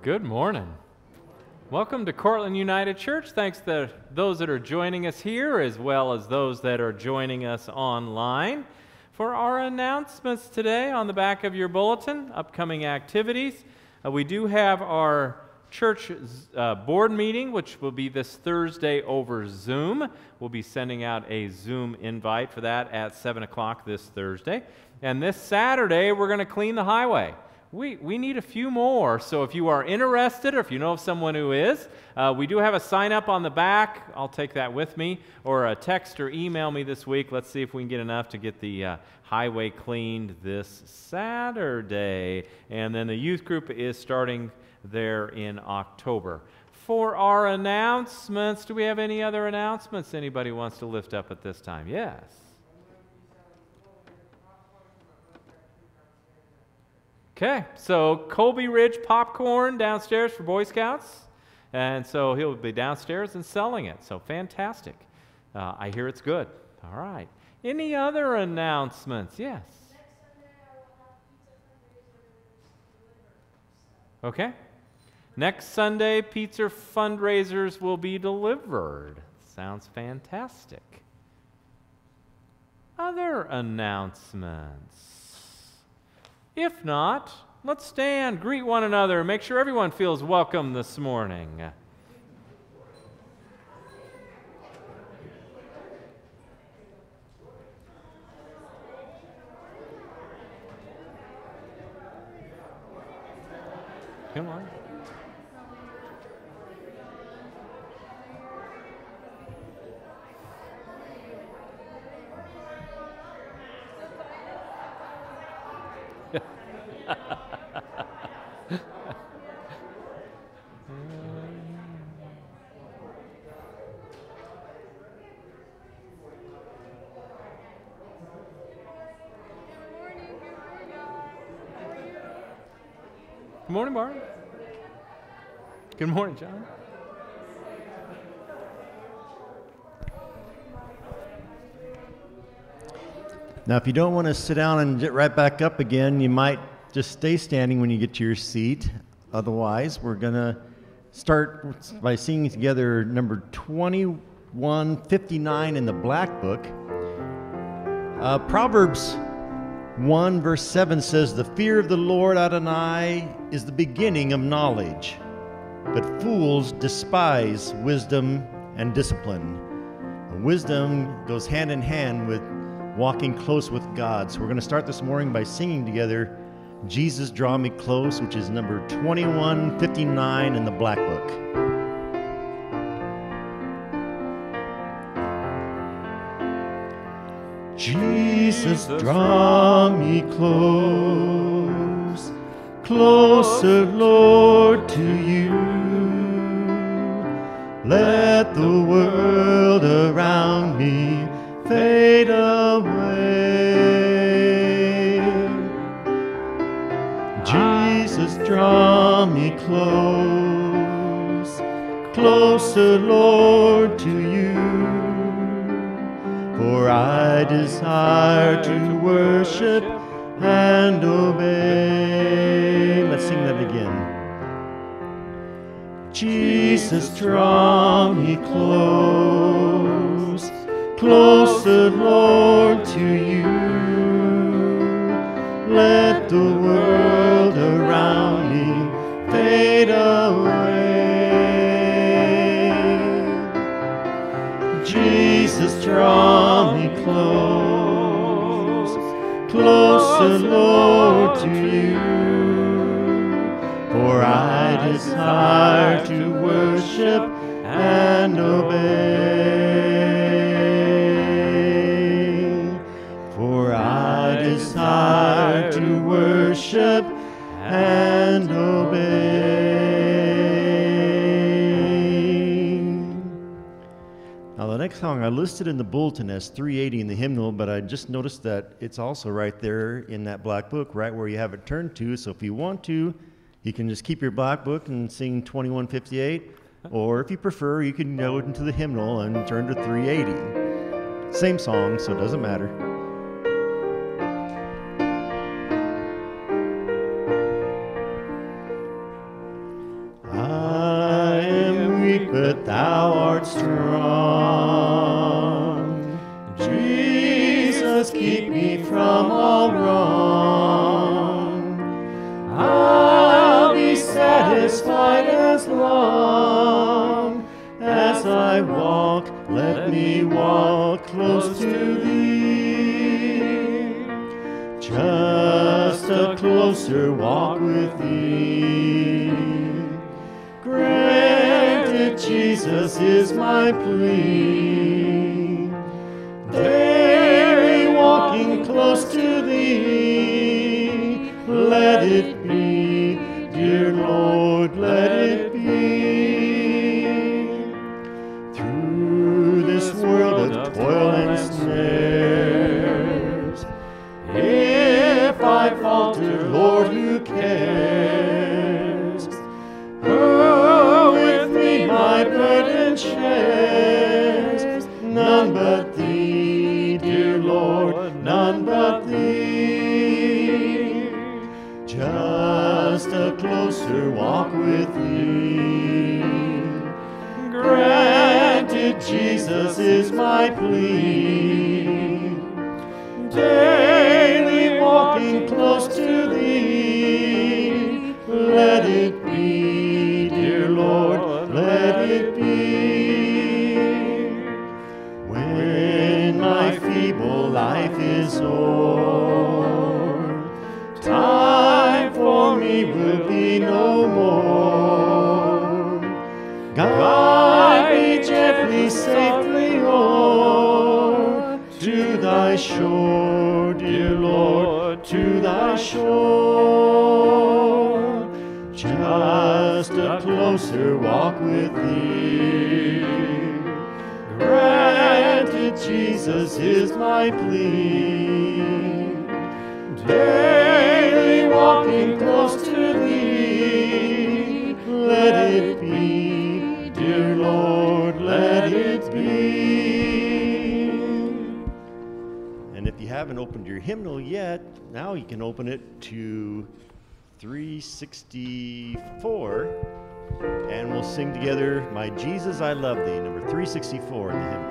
Good morning. Welcome to Cortland United Church. Thanks to those that are joining us here as well as those that are joining us online. For our announcements today on the back of your bulletin, upcoming activities, we do have our church board meeting, which will be this Thursday over Zoom. We'll be sending out a Zoom invite for that at 7 o'clock this Thursday. And this Saturday, we're going to clean the highway. We need a few more, so if you are interested or if you know of someone who is, we do have a sign-up on the back. I'll take that with me, or a text or email me this week. Let's see if we can get enough to get the highway cleaned this Saturday. And then the youth group is starting there in October. For our announcements, do we have any other announcements anybody wants to lift up at this time? Yes. Okay, so Colby Ridge popcorn downstairs for Boy Scouts, and so he'll be downstairs and selling it, so fantastic. I hear it's good. All right. Any other announcements? Yes. Okay. Next Sunday, pizza fundraisers will be delivered. Sounds fantastic. Other announcements? If not, let's stand, greet one another, and make sure everyone feels welcome this morning. Come on. Good morning, Barb. Good morning, John. Now, if you don't want to sit down and get right back up again, you might just stay standing when you get to your seat. Otherwise, we're going to start by singing together number 2159 in the Black Book. Proverbs 1 verse 7 says, "The fear of the Lord Adonai is the beginning of knowledge, but fools despise wisdom and discipline." Wisdom goes hand in hand with walking close with God. So we're going to start this morning by singing together "Jesus Draw Me Close," which is number 2159 in the Black Book. Jesus, draw me close, closer, Lord, to you. Let the world around me fade away. Jesus, draw me close, closer, Lord, to you. For I desire to worship and obey. Let's sing that again. Jesus, draw me close, closer, Lord, to you. Let the world around me fade away. Jesus, draw me close, closer, Lord, to you. For I desire to worship and obey. For I desire to worship and obey. Now the next song I listed in the bulletin as 380 in the hymnal, but I just noticed that it's also right there in that Black Book, right where you have it turned to. So if you want to, you can just keep your Black Book and sing 2158, or if you prefer, you can go into the hymnal and turn to 380. Same song, so it doesn't matter. let me walk close to thee. Just a closer walk with thee. Granted, Jesus is my plea. Daily walking close to thee. Let it be, dear Lord, let it be. Through this world of toil and snares, if I falter, Lord, who cares? Oh, with me my burden shares. None but thee, dear Lord, none but thee. Just a closer walk with thee. Granted, Jesus is my plea. Daily walking close to thee. Let it be, dear Lord, let it be. When my feeble life is o'er, time for me will be no more. Guide me gently, safely o'er to thy shore, dear Lord, to thy shore. Just a closer walk with thee. Granted, Jesus is my plea. Daily walking close to thee. Let it be, dear Lord, let it be. And if you haven't opened your hymnal yet, now you can open it to 364, and we'll sing together, My Jesus, I Love Thee, number 364 in the hymnal.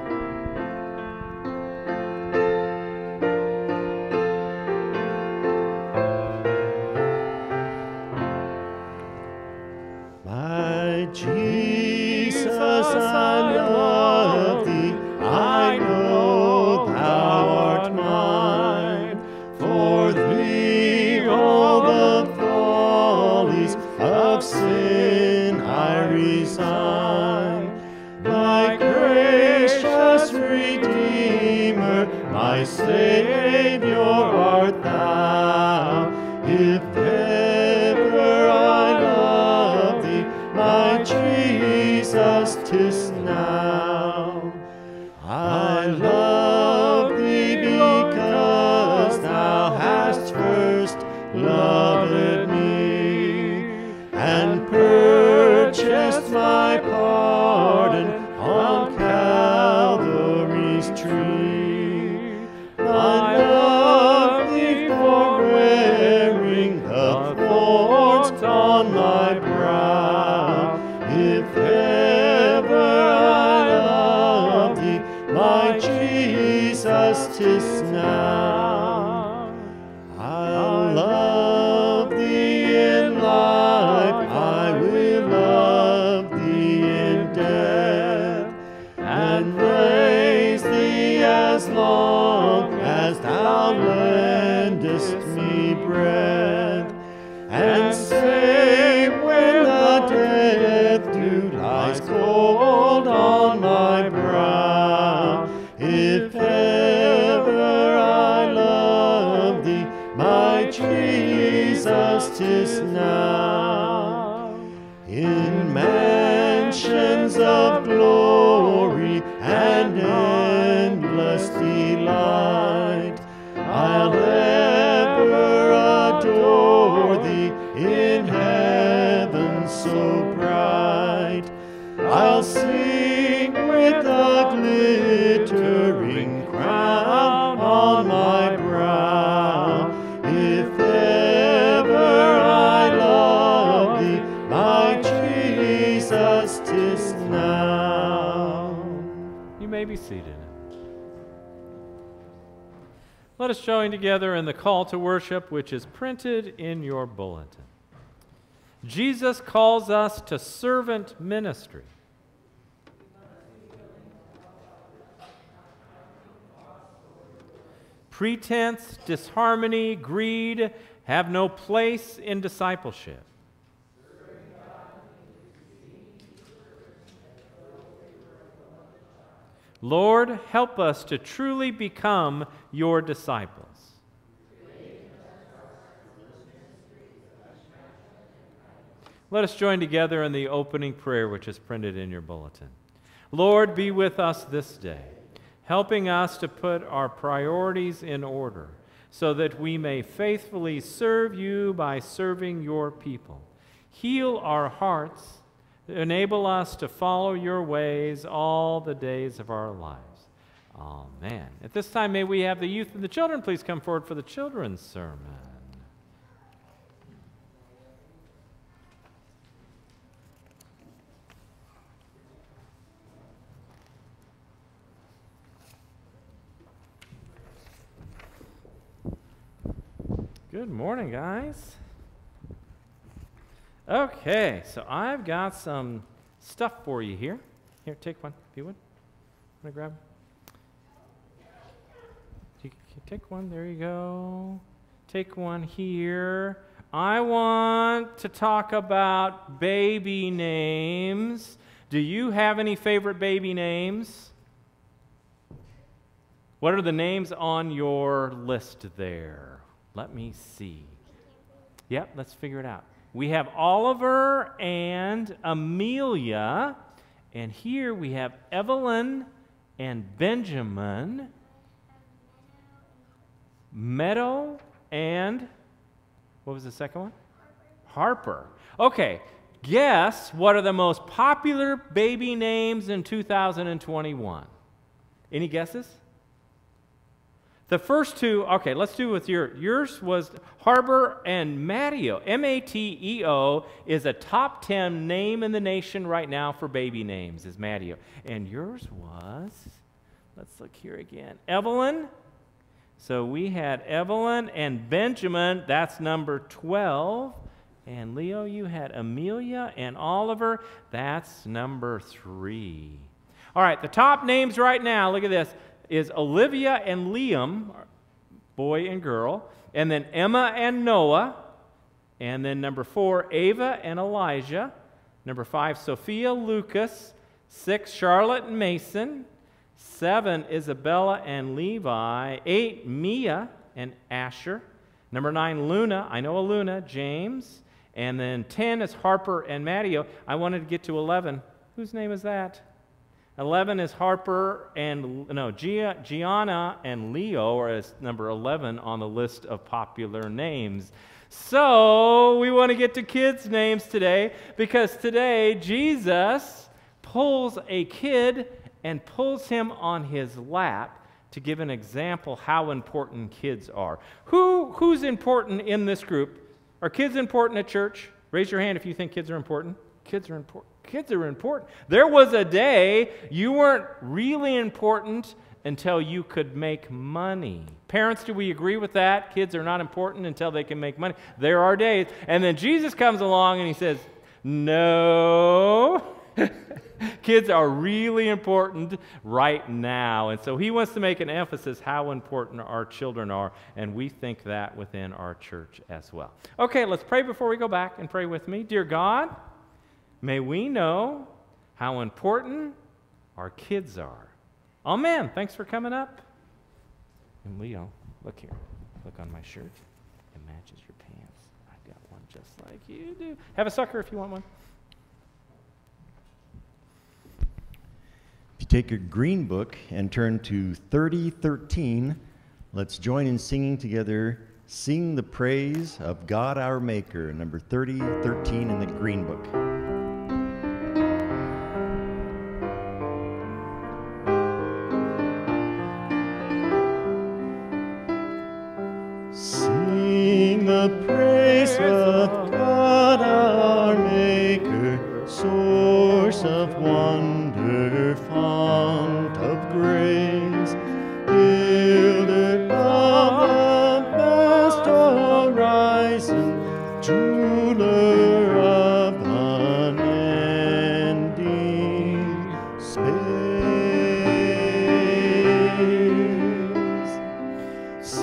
My Jesus, I love thee, I know thou art mine. For thee all the follies of sin I resign. My gracious Redeemer, my Savior art thou. If ever I love thee, my Jesus, 'tis now. I love thee because thou hast first loved me, and purchased my pardon on Calvary's tree. I love thee for wearing the thorns on my brow. If ever I love thee, my Jesus, 'tis now. I'll love thee in life, I will love thee in death, and praise thee as long as thou lendest me breath, and say when the death dew lies cold on my brow, if ever I love thee, my Jesus, 'tis now. In mansions of glory and endless delight, I'll ever adore thee in heaven so bright. I'll sing with a glittering crown on my brow. If ever I love thee, my Jesus, 'tis now. You may be seated. Let us join together in the call to worship, which is printed in your bulletin. Jesus calls us to servant ministry. Pretense, disharmony, greed have no place in discipleship. Lord, help us to truly become your disciples. Let us join together in the opening prayer which is printed in your bulletin. Lord, be with us this day, helping us to put our priorities in order so that we may faithfully serve you by serving your people. Heal our hearts, enable us to follow your ways all the days of our lives. Amen. At this time, may we have the youth and the children please come forward for the children's sermon. Good morning, guys. Okay, so I've got some stuff for you here. Here, take one, if you would. Want to grab? Take one, there you go. Take one here. I want to talk about baby names. Do you have any favorite baby names? What are the names on your list there? Let me see. Yep, let's figure it out. We have Oliver and Amelia, and here we have Evelyn and Benjamin, Meadow, and what was the second one? Harper. Okay, guess what are the most popular baby names in 2021? Any guesses? The first two, okay, let's do with yours was Harbor and Mateo. M-A-T-E-O is a top 10 name in the nation right now for baby names, is Mateo. And yours was, let's look here again, Evelyn. So we had Evelyn and Benjamin, that's number 12. And Leo, you had Amelia and Oliver, that's number 3. All right, the top names right now, look at this, is Olivia and Liam, boy and girl, and then Emma and Noah, and then number 4, Ava and Elijah, number 5, Sophia, Lucas, 6, Charlotte and Mason, 7, Isabella and Levi, 8, Mia and Asher, number 9, Luna, I know a Luna, James, and then 10 is Harper and Mateo. I wanted to get to 11. Whose name is that? 11 is Harper and, Gianna and Leo are as number 11 on the list of popular names. So we want to get to kids' names today because today Jesus pulls a kid and pulls him on his lap to give an example how important kids are. Who's important in this group? Are kids important at church? Raise your hand if you think kids are important. Kids are important. Kids are important. There was a day you weren't really important until you could make money. Parents, do we agree with that? Kids are not important until they can make money. There are days. And then Jesus comes along and he says, no, kids are really important right now. And so he wants to make an emphasis how important our children are, and we think that within our church as well. Okay, let's pray before we go back, and pray with me. Dear God, may we know how important our kids are. Amen. Thanks for coming up. And Leo, look here. Look on my shirt. It matches your pants. I've got one just like you do. Have a sucker if you want one. If you take your green book and turn to 3013, let's join in singing together, Sing the Praise of God Our Maker, number 3013 in the green book. Sing the praise of God our Maker, source of wonder, fount of grace, builder of the vast horizon, jeweler of unending space.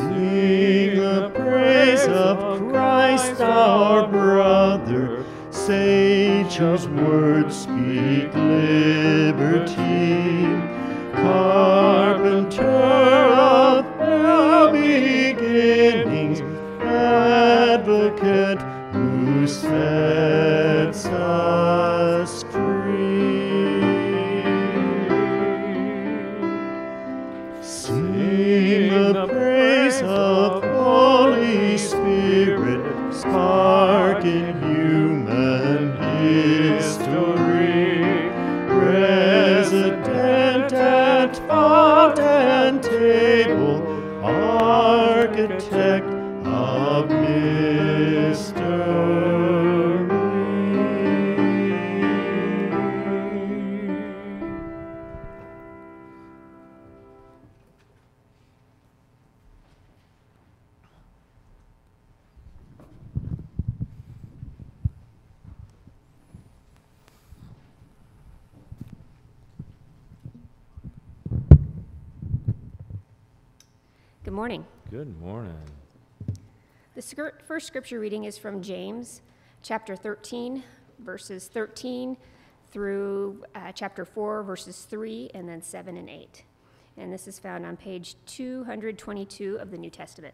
our brother, sage whose words speak liberty, carpenter of the beginnings, advocate who sets us free. Sing the praise of Holy Spirit, spark in human history, resident at font and table, architect of mystery. Good morning. Good morning. The first scripture reading is from James, chapter 13, verses 13 through chapter 4, verses 3, and then 7 and 8. And this is found on page 222 of the New Testament.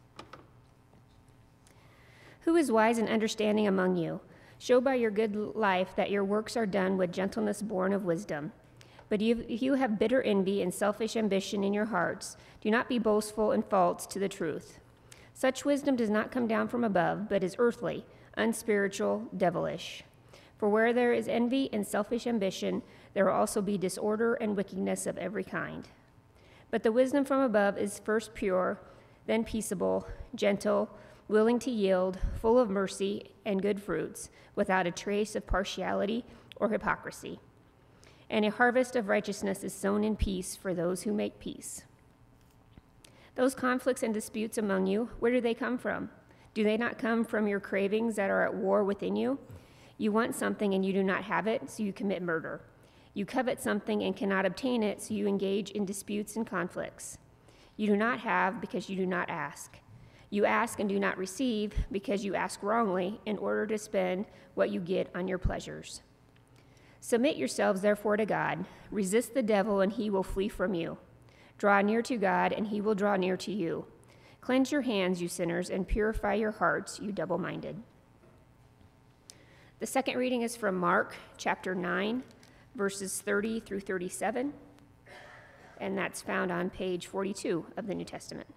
Who is wise and understanding among you? Show by your good life that your works are done with gentleness born of wisdom. But if you have bitter envy and selfish ambition in your hearts, do not be boastful and false to the truth. Such wisdom does not come down from above, but is earthly, unspiritual, devilish. For where there is envy and selfish ambition, there will also be disorder and wickedness of every kind. But the wisdom from above is first pure, then peaceable, gentle, willing to yield, full of mercy and good fruits, without a trace of partiality or hypocrisy. And a harvest of righteousness is sown in peace for those who make peace. Those conflicts and disputes among you, where do they come from? Do they not come from your cravings that are at war within you? You want something and you do not have it, so you commit murder. You covet something and cannot obtain it, so you engage in disputes and conflicts. You do not have because you do not ask. You ask and do not receive because you ask wrongly in order to spend what you get on your pleasures. Submit yourselves, therefore, to God. Resist the devil, and he will flee from you. Draw near to God, and he will draw near to you. Cleanse your hands, you sinners, and purify your hearts, you double-minded. The second reading is from Mark, chapter 9, verses 30 through 37, and that's found on page 42 of the New Testament.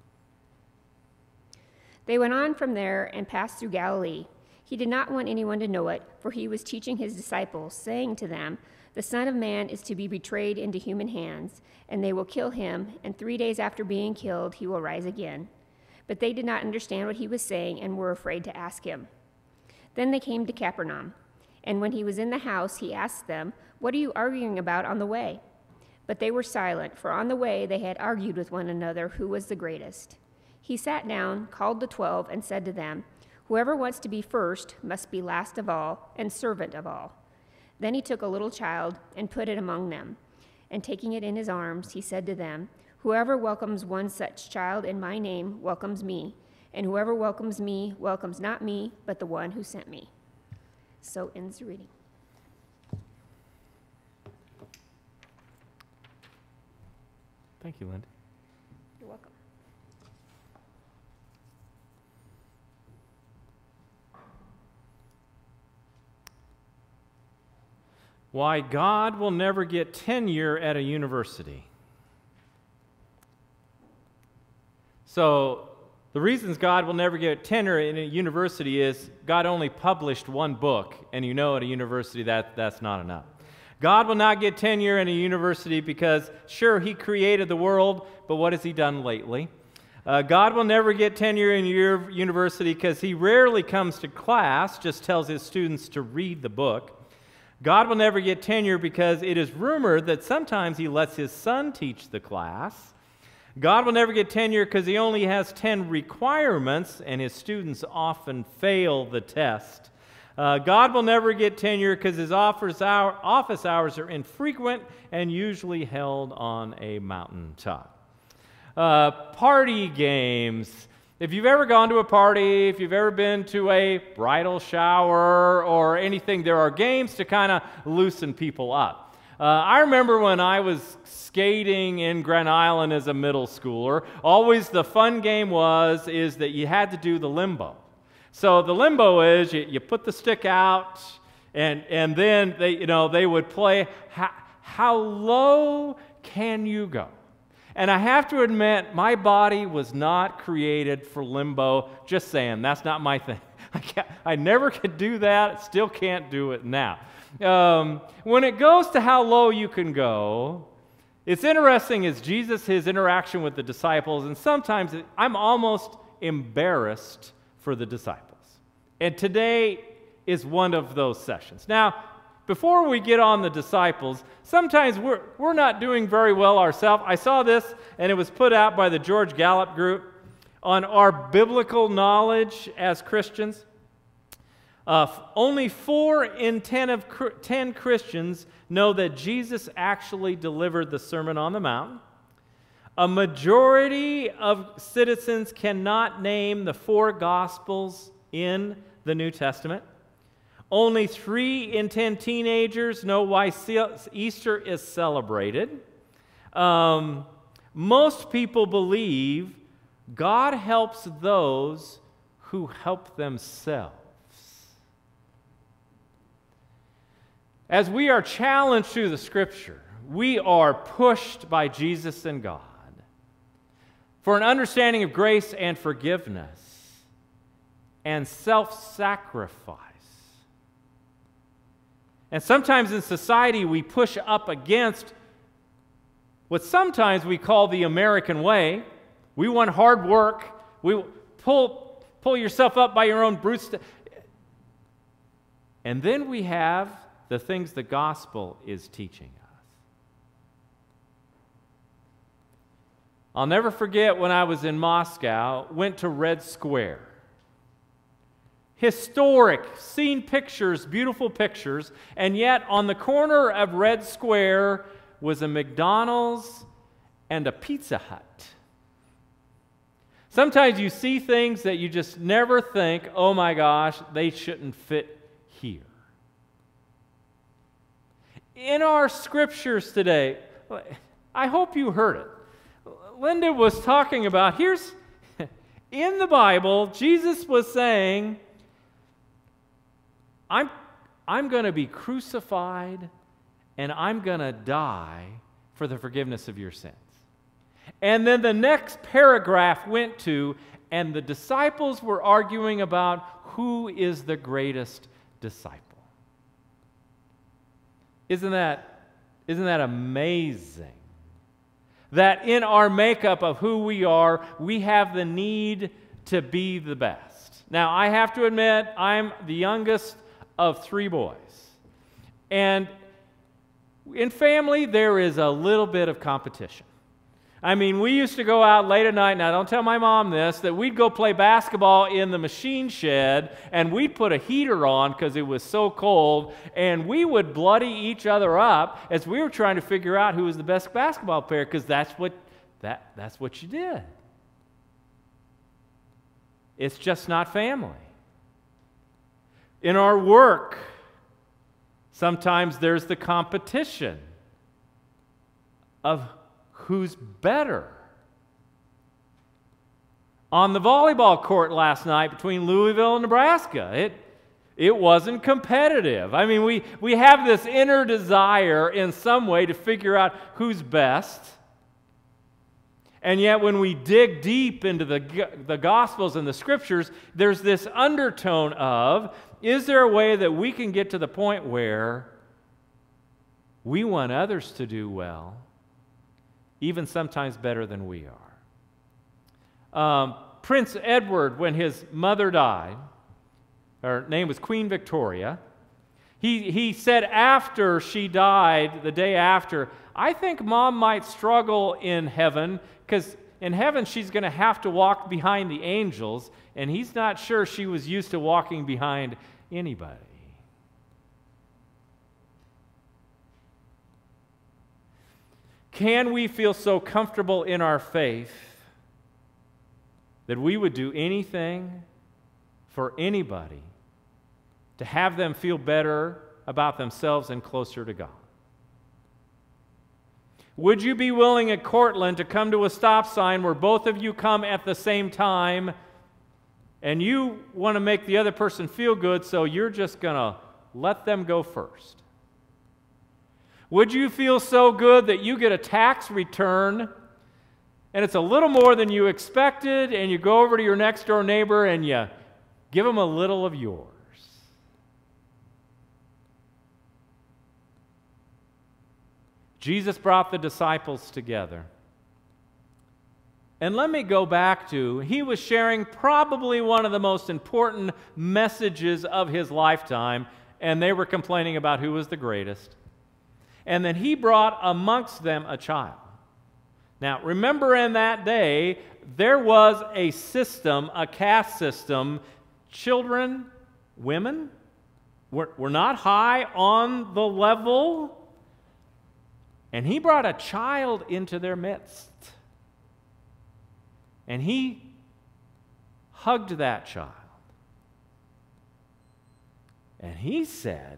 They went on from there and passed through Galilee. He did not want anyone to know it, for he was teaching his disciples, saying to them, "The Son of Man is to be betrayed into human hands, and they will kill him, and 3 days after being killed, he will rise again." But they did not understand what he was saying and were afraid to ask him. Then they came to Capernaum, and when he was in the house, he asked them, "What are you arguing about on the way?" But they were silent, for on the way they had argued with one another who was the greatest. He sat down, called the 12, and said to them, "Whoever wants to be first must be last of all and servant of all." Then he took a little child and put it among them, and taking it in his arms, he said to them, "Whoever welcomes one such child in my name welcomes me, and whoever welcomes me welcomes not me, but the one who sent me." So ends the reading. Thank you, Linda. You're welcome. Why God will never get tenure at a university. So the reasons God will never get tenure in a university is God only published one book, and you know at a university that's not enough. God will not get tenure in a university because, sure, he created the world, but what has he done lately? God will never get tenure in your university because he rarely comes to class, just tells his students to read the book. God will never get tenure because it is rumored that sometimes he lets his son teach the class. God will never get tenure because he only has 10 requirements and his students often fail the test. God will never get tenure because his office hours are infrequent and usually held on a mountaintop. Party games. If you've ever gone to a party, if you've ever been to a bridal shower or anything, there are games to kind of loosen people up. I remember when I was skating in Grand Island as a middle schooler, always the fun game is that you had to do the limbo. So the limbo is you put the stick out, and then they would play how low can you go? And I have to admit, my body was not created for limbo. Just saying, that's not my thing. I never could do that, still can't do it now. When it goes to how low you can go, it's interesting is his interaction with the disciples, and sometimes I'm almost embarrassed for the disciples. And today is one of those sessions. Now, before we get on the disciples, sometimes we're not doing very well ourselves. I saw this, and it was put out by the George Gallup Group on our biblical knowledge as Christians. Only 4 in 10 Christians know that Jesus actually delivered the Sermon on the Mount. A majority of citizens cannot name the 4 Gospels in the New Testament. Only 3 in 10 teenagers know why Easter is celebrated. Most people believe God helps those who help themselves. As we are challenged through the Scripture, we are pushed by Jesus and God for an understanding of grace and forgiveness and self-sacrifice. And sometimes in society we push up against what sometimes we call the American way. We want hard work. We pull yourself up by your own brute. And then we have the things the gospel is teaching us. I'll never forget when I was in Moscow, went to Red Square. Historic, seen pictures, beautiful pictures, and yet on the corner of Red Square was a McDonald's and a Pizza Hut. Sometimes you see things that you just never think, oh my gosh, they shouldn't fit here. In our scriptures today, I hope you heard it. Linda was talking about, in the Bible, Jesus was saying, I'm going to be crucified and I'm going to die for the forgiveness of your sins. And then the next paragraph went to, and the disciples were arguing about who is the greatest disciple. Isn't that amazing? That in our makeup of who we are, we have the need to be the best. Now, I have to admit, I'm the youngest of 3 boys. And in family, there is a little bit of competition. I mean, we used to go out late at night, now don't tell my mom this, that we'd go play basketball in the machine shed, and we'd put a heater on because it was so cold, and we would bloody each other up as we were trying to figure out who was the best basketball player, because that's what you did. It's just not family. In our work, sometimes there's the competition of who's better. On the volleyball court last night between Louisville and Nebraska, it wasn't competitive. I mean, we have this inner desire in some way to figure out who's best. And yet when we dig deep into the Gospels and the Scriptures, there's this undertone of, is there a way that we can get to the point where we want others to do well, even sometimes better than we are? Prince Edward, when his mother died, her name was Queen Victoria, he said after she died, the day after, I think Mom might struggle in heaven, because in heaven she's going to have to walk behind the angels, and he's not sure she was used to walking behind anybody. Can we feel so comfortable in our faith that we would do anything for anybody to have them feel better about themselves and closer to God? Would you be willing at Cortland to come to a stop sign where both of you come at the same time and you want to make the other person feel good, so you're just going to let them go first? Would you feel so good that you get a tax return and it's a little more than you expected, and you go over to your next door neighbor and you give them a little of yours? Jesus brought the disciples together. And let me go back to, he was sharing probably one of the most important messages of his lifetime, and they were complaining about who was the greatest. And then he brought amongst them a child. Now, remember, in that day, there was a system, a caste system. Children, women, were not high on the level. And he brought a child into their midst. And he hugged that child. And he said,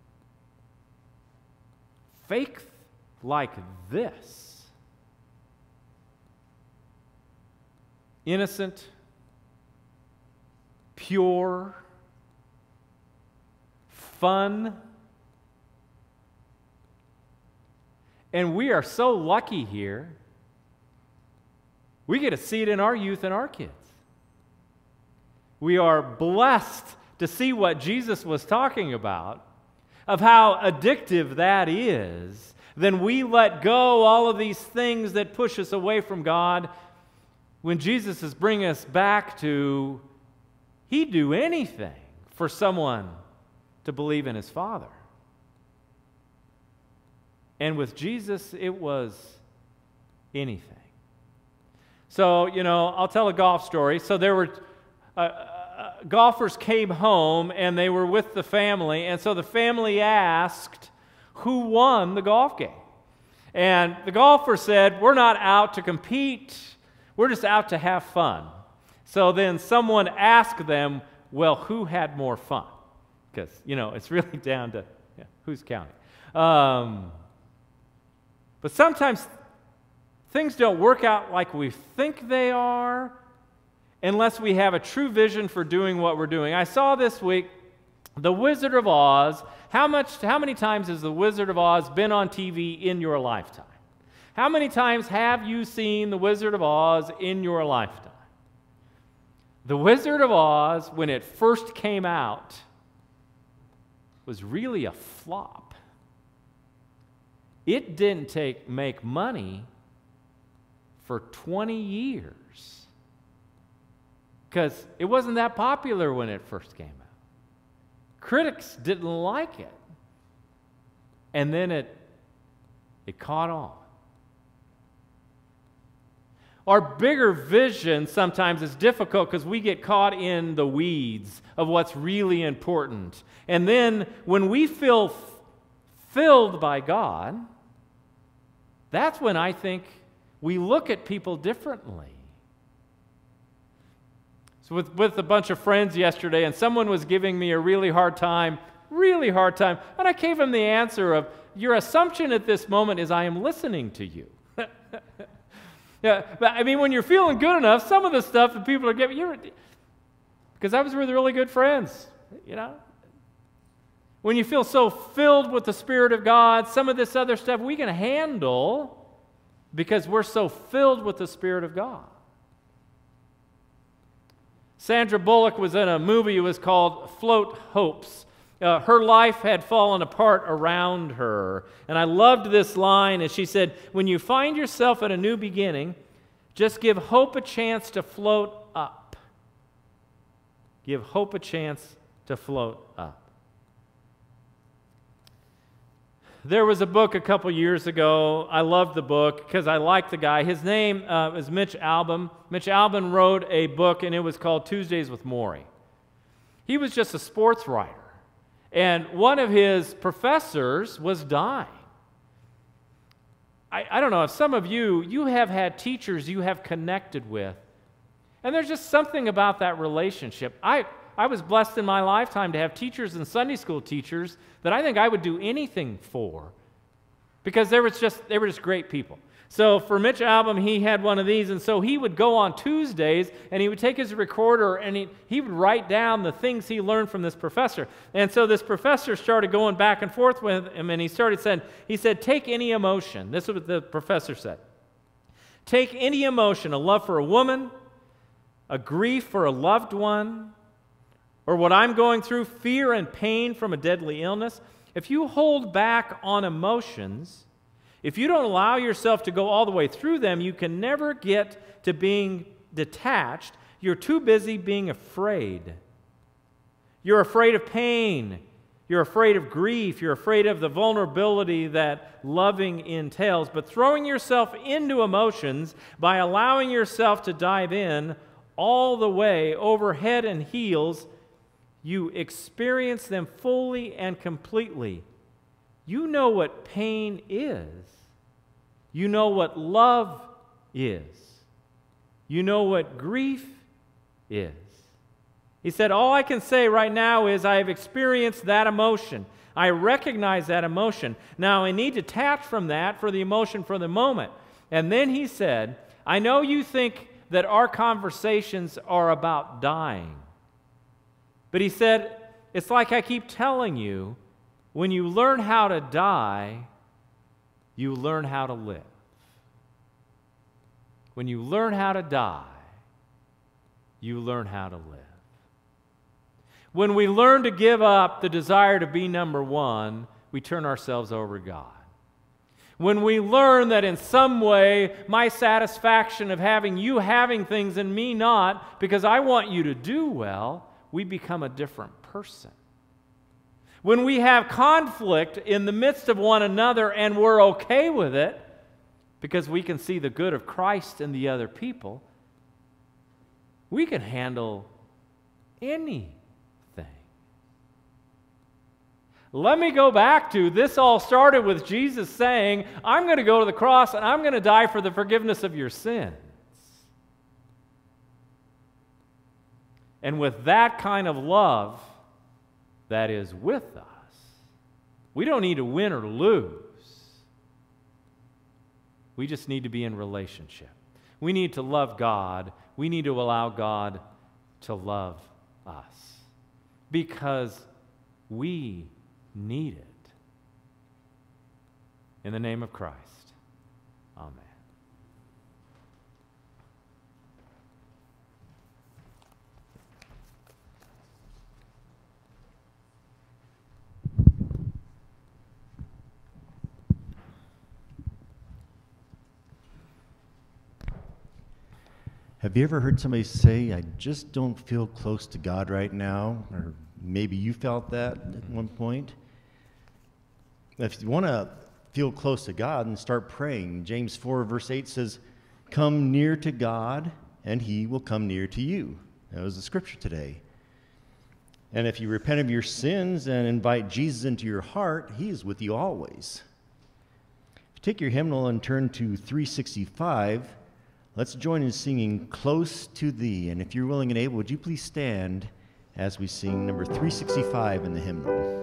"Faith like this, innocent, pure, fun." And we are so lucky here. We get to see it in our youth and our kids. We are blessed to see what Jesus was talking about, of how addictive that is. Then we let go all of these things that push us away from God, when Jesus is bringing us back to, he'd do anything for someone to believe in his Father. And with Jesus, it was anything. So, I'll tell a golf story. So there were golfers came home, and they were with the family, and so the family asked who won the golf game. And the golfer said, "We're not out to compete. We're just out to have fun." So then someone asked them, "Well, who had more fun?" Because, it's really down to who's counting. But sometimes things don't work out like we think they are unless we have a true vision for doing what we're doing. I saw this week The Wizard of Oz. How many times has The Wizard of Oz been on TV in your lifetime? How many times have you seen The Wizard of Oz in your lifetime? The Wizard of Oz, when it first came out, was really a flop. It didn't make money for 20 years because it wasn't that popular when it first came out. Critics didn't like it. And then it caught on. Our bigger vision sometimes is difficult because we get caught in the weeds of what's really important. And then when we feel filled by God, that's when I think we look at people differently. So with a bunch of friends yesterday, and someone was giving me a really hard time, and I gave him the answer of, your assumption at this moment is I am listening to you. Yeah, but I mean, when you're feeling good enough, some of the stuff that people are giving you, because I was with really good friends, When you feel so filled with the Spirit of God, some of this other stuff we can handle because we're so filled with the Spirit of God. Sandra Bullock was in a movie. It was called Float Hopes. Her life had fallen apart around her. And I loved this line as she said, "When you find yourself at a new beginning, just give hope a chance to float up." Give hope a chance to float up. There was a book a couple years ago. I loved the book because I liked the guy. His name is Mitch Albom. Mitch Albom wrote a book, and it was called Tuesdays with Morrie. He was just a sports writer. And one of his professors was dying. I don't know if some of you have had teachers you have connected with, And there's just something about that relationship. I was blessed in my lifetime to have teachers and Sunday school teachers that I think I would do anything for, because they were just great people. So for Mitch Album, he had one of these, and so he would go on Tuesdays, and he would take his recorder, and he would write down the things he learned from this professor. And so this professor started going back and forth with him, and he said, take any emotion. This is what the professor said. Take any emotion, a love for a woman, a grief for a loved one, or what I'm going through, fear and pain from a deadly illness. If you hold back on emotions, if you don't allow yourself to go all the way through them, you can never get to being detached. You're too busy being afraid. You're afraid of pain. You're afraid of grief. You're afraid of the vulnerability that loving entails. But throwing yourself into emotions by allowing yourself to dive in all the way over head and heels, you experience them fully and completely. You know what pain is. You know what love is. You know what grief is. He said, all I can say right now is I have experienced that emotion. I recognize that emotion. Now I need to detach from that for the emotion for the moment. And then he said, I know you think that our conversations are about dying. But he said, it's like I keep telling you, when you learn how to die, you learn how to live. When you learn how to die, you learn how to live. When we learn to give up the desire to be number one, we turn ourselves over to God. When we learn that in some way, my satisfaction of having you having things and me not, because I want you to do well, we become a different person. When we have conflict in the midst of one another and we're okay with it, because we can see the good of Christ in the other people, we can handle anything. Let me go back to, this all started with Jesus saying, I'm going to go to the cross and I'm going to die for the forgiveness of your sins. And with that kind of love that is with us, we don't need to win or lose. We just need to be in relationship. We need to love God. We need to allow God to love us, because we need it. In the name of Christ, amen. Have you ever heard somebody say, I just don't feel close to God right now? Or maybe you felt that at one point. If you want to feel close to God, and start praying. James 4 verse 8 says, come near to God, and he will come near to you. That was the scripture today. And if you repent of your sins and invite Jesus into your heart, he is with you always. If you take your hymnal and turn to 365, let's join in singing Close to Thee. And if you're willing and able, would you please stand as we sing number 365 in the hymnal.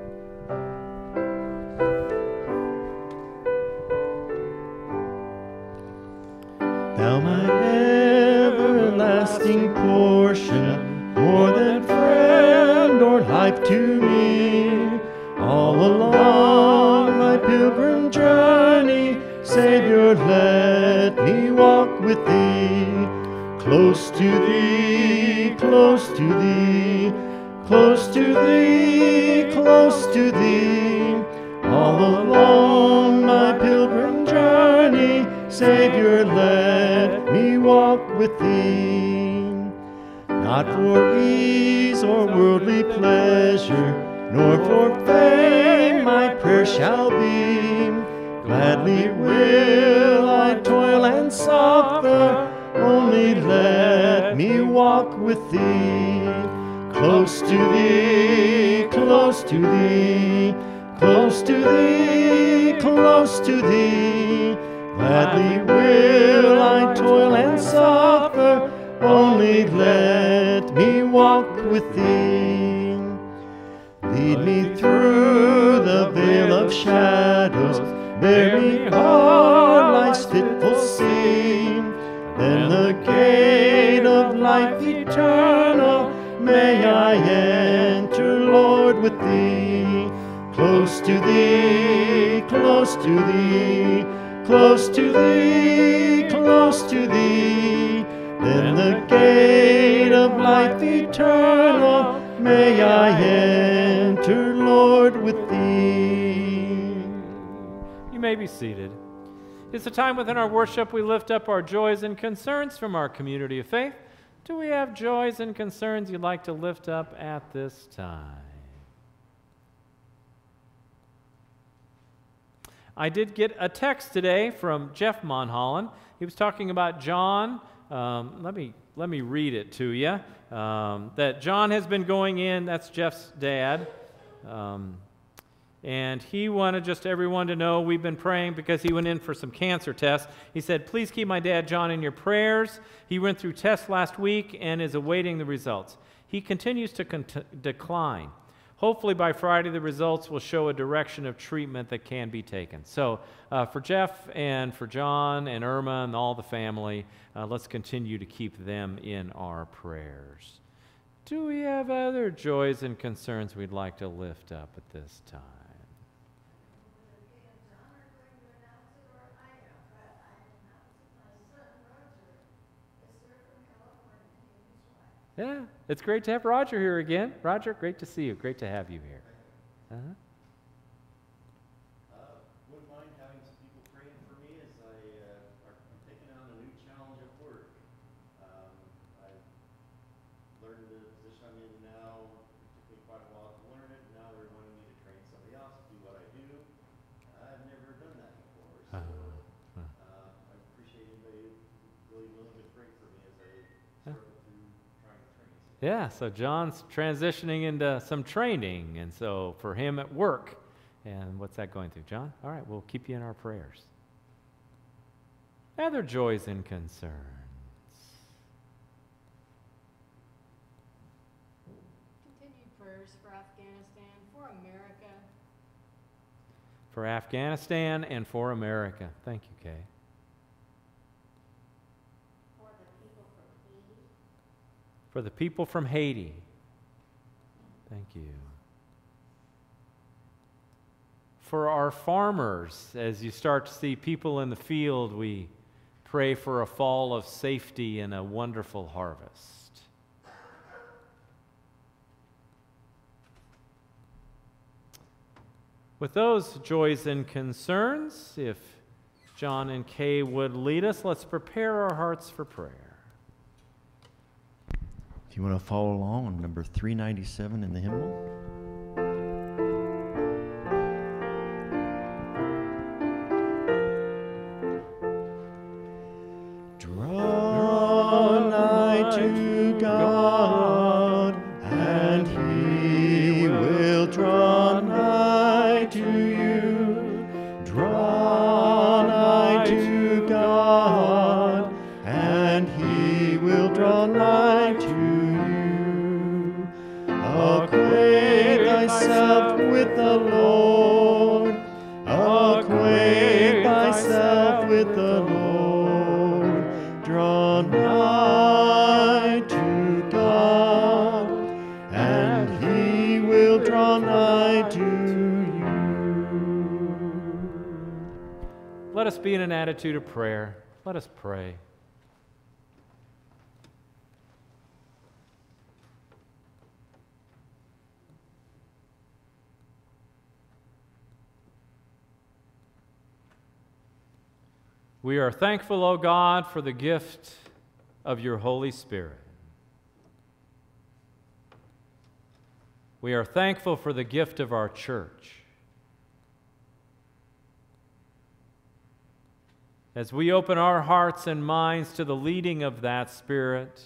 Thou my everlasting portion, more than friend or life to me, all along my pilgrim journey, Savior, let me walk with thee, close to thee, close to thee, close to thee, close to thee, all along my pilgrim journey, Savior, let me walk with thee. Not for ease or worldly pleasure, nor for fame my prayer shall be. Gladly will I toil and suffer, only let me walk with thee. Close to thee, close to thee, close to thee, close to thee. Gladly will I toil and suffer, only let me walk with thee. Lead me through the vale of shadows, bear me o'er life's fitful sea. Then the gate of life eternal may I enter, Lord, with thee. Close to thee, close to thee, close to thee, close to thee. Then the gate of life eternal may I enter, Lord, with thee. You may be seated. It's a time within our worship we lift up our joys and concerns from our community of faith. Do we have joys and concerns you'd like to lift up at this time? I did get a text today from Jeff Monholland. He was talking about John. Let me read it to you. That John has been going in, that's Jeff's dad, and he wanted just everyone to know we've been praying because he went in for some cancer tests. He said, please keep my dad John in your prayers. He went through tests last week and is awaiting the results. He continues to decline. Hopefully by Friday the results will show a direction of treatment that can be taken. So for Jeff and for John and Irma and all the family, let's continue to keep them in our prayers. Do we have other joys and concerns we'd like to lift up at this time? Yeah, it's great to have Roger here again. Roger, great to see you. Great to have you here. Wouldn't mind having some people praying for me as I'm taking on a new challenge at work. I've learned the position I'm in now. It took me quite a while to learn it. Now they're wanting me to train somebody else to do what I do. I've never done that before, so I appreciate anybody really willing to pray for me as I struggle through trying to train. Yeah, so John's transitioning into some training, and so for him at work. And what's that going through? John? All right, we'll keep you in our prayers. Other joys and concerns. Continued prayers for Afghanistan, for America. For Afghanistan and for America. Thank you, Kay. For the people from Haiti. Thank you. For our farmers, as you start to see people in the field, we pray for a fall of safety and a wonderful harvest. With those joys and concerns, if John and Kay would lead us, let's prepare our hearts for prayer. If you want to follow along on number 397 in the hymnal. Draw nigh to God, and He will draw nigh to you. Draw nigh to God, and He will draw nigh to you. Acquaint thyself with the Lord. Acquaint thyself with the Lord. Draw nigh to God, and He will draw nigh to you. Let us be in an attitude of prayer. Let us pray. We are thankful, O God, for the gift of your Holy Spirit. We are thankful for the gift of our church. As we open our hearts and minds to the leading of that Spirit,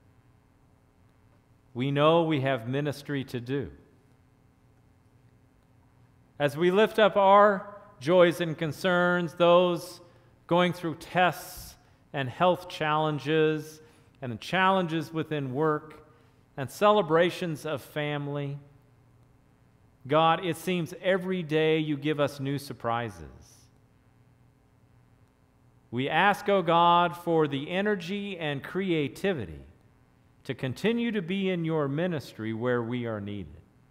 we know we have ministry to do. As we lift up our joys and concerns, those going through tests and health challenges, and the challenges within work and celebrations of family. God, it seems every day you give us new surprises. We ask, O God, for the energy and creativity to continue to be in your ministry where we are needed.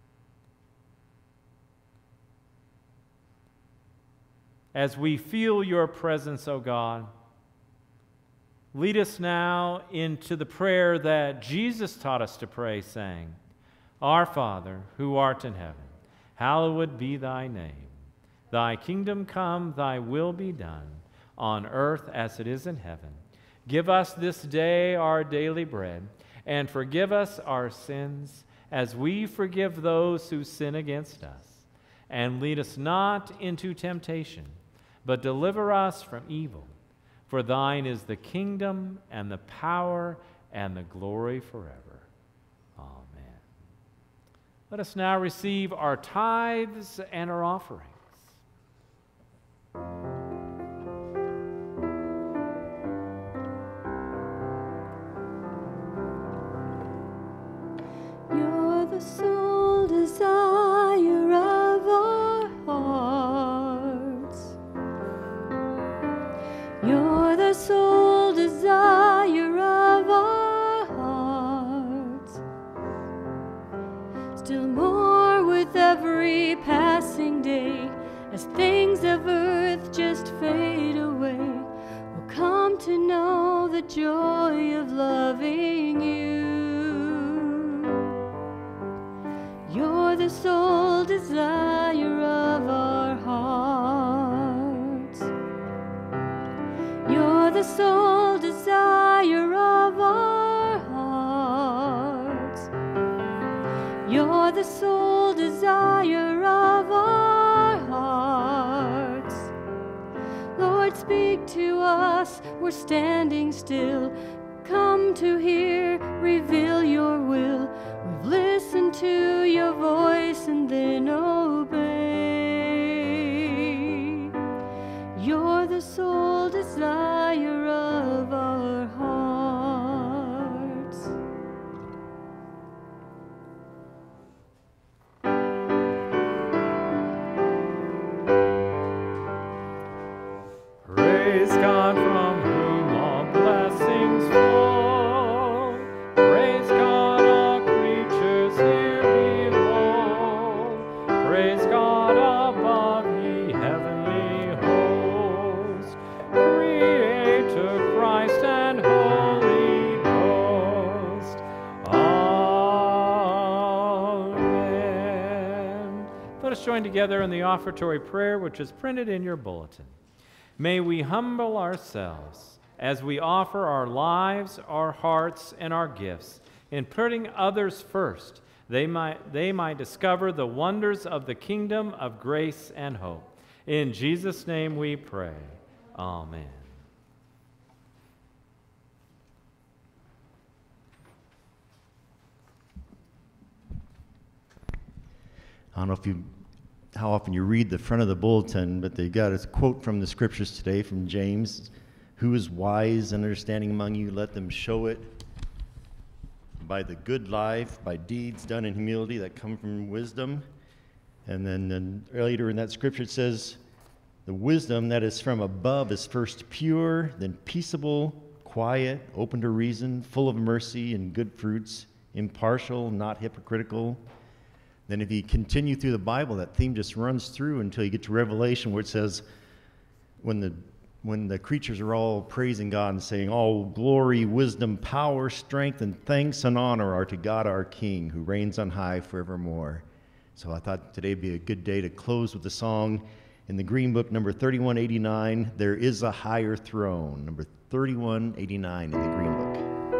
As we feel your presence, O God, lead us now into the prayer that Jesus taught us to pray, saying, Our Father, who art in heaven, hallowed be thy name. Thy kingdom come, thy will be done, on earth as it is in heaven. Give us this day our daily bread, and forgive us our sins, as we forgive those who sin against us. And lead us not into temptation, but deliver us from evil. For thine is the kingdom, and the power, and the glory forever. Amen. Let us now receive our tithes and our offerings. You're the sole desire of our hearts. You're the sole desire of our hearts. Still more with every passing day, as things of earth just fade away, we'll come to know the joy of loving you. You're the sole desire of our hearts. You're the sole desire of our hearts. You're the sole desire of our hearts. Lord, speak to us, we're standing still. Come to hear, reveal your will. We've listened to your voice and then obey. You're the sole desire of our hearts. Praise God from whom all blessings flow. Praise God, all creatures here below. Praise God above, ye heavenly hosts. Creator Christ and Holy Ghost. Amen. Let us join together in the offertory prayer, which is printed in your bulletin. May we humble ourselves as we offer our lives, our hearts, and our gifts, in putting others first. They might discover the wonders of the kingdom of grace and hope. In Jesus' name we pray. Amen. I don't know how often you read the front of the bulletin, but they got a quote from the scriptures today from James. Who is wise and understanding among you? Let them show it by the good life, by deeds done in humility that come from wisdom. And then later in that scripture it says, the wisdom that is from above is first pure, then peaceable, quiet, open to reason, full of mercy and good fruits, impartial, not hypocritical. Then if you continue through the Bible, that theme just runs through until you get to Revelation, where it says, when the creatures are all praising God and saying, all glory, wisdom, power, strength, and thanks and honor are to God our King, who reigns on high forevermore. So I thought today would be a good day to close with the song in the Green Book, number 3189, There is a Higher Throne, number 3189 in the Green Book.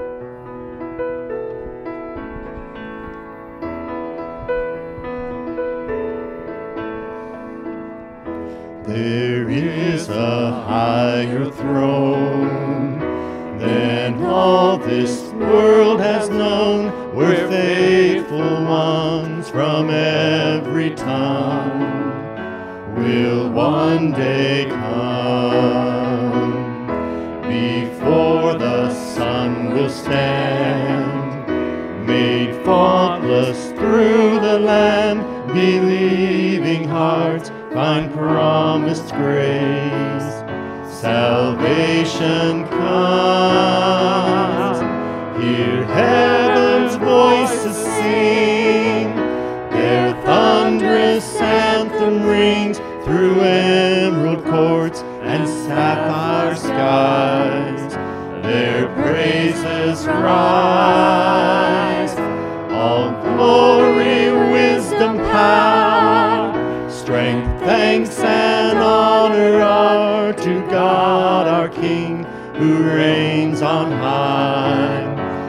There is a higher throne than all this world has known, where faithful ones from every tongue will one day come before the sun will stand, made faultless through the land. Believing hearts find promised grace. Salvation comes. Hear heaven's voices sing. Their thunderous anthem rings through emerald courts and sapphire skies. Their praises rise. All glory, wisdom, power, strength, thanks, and honor are to God our King, who reigns on high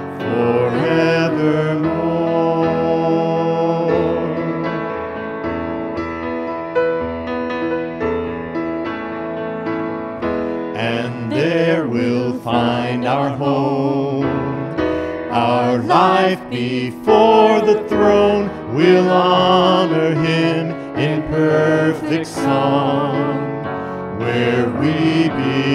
forevermore. And there we'll find our home, our life before the throne. We'll honor Him in perfect song, where we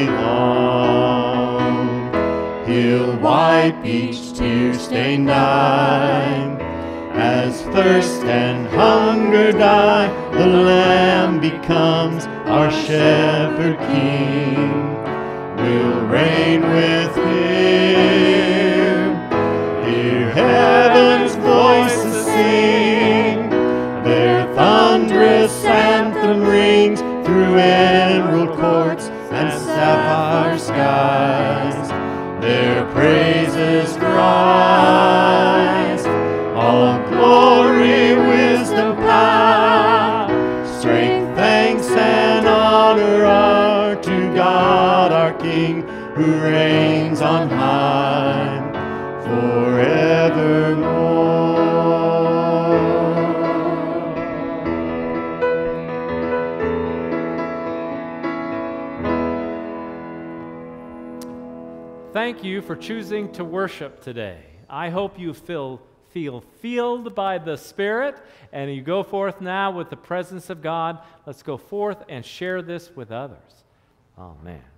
belong. He'll wipe each tear-stained eye. As thirst and hunger die, the Lamb becomes our shepherd king. We'll reign with Him. Hear heaven's voices sing. Their thunderous anthem rings through emerald courts and sapphire skies. Their praises rise. All glory, wisdom, power, strength, thanks, and honor are to God our King, who reigns on high forevermore. Thank you for choosing to worship today. I hope you feel filled by the Spirit, and you go forth now with the presence of God. Let's go forth and share this with others. Amen.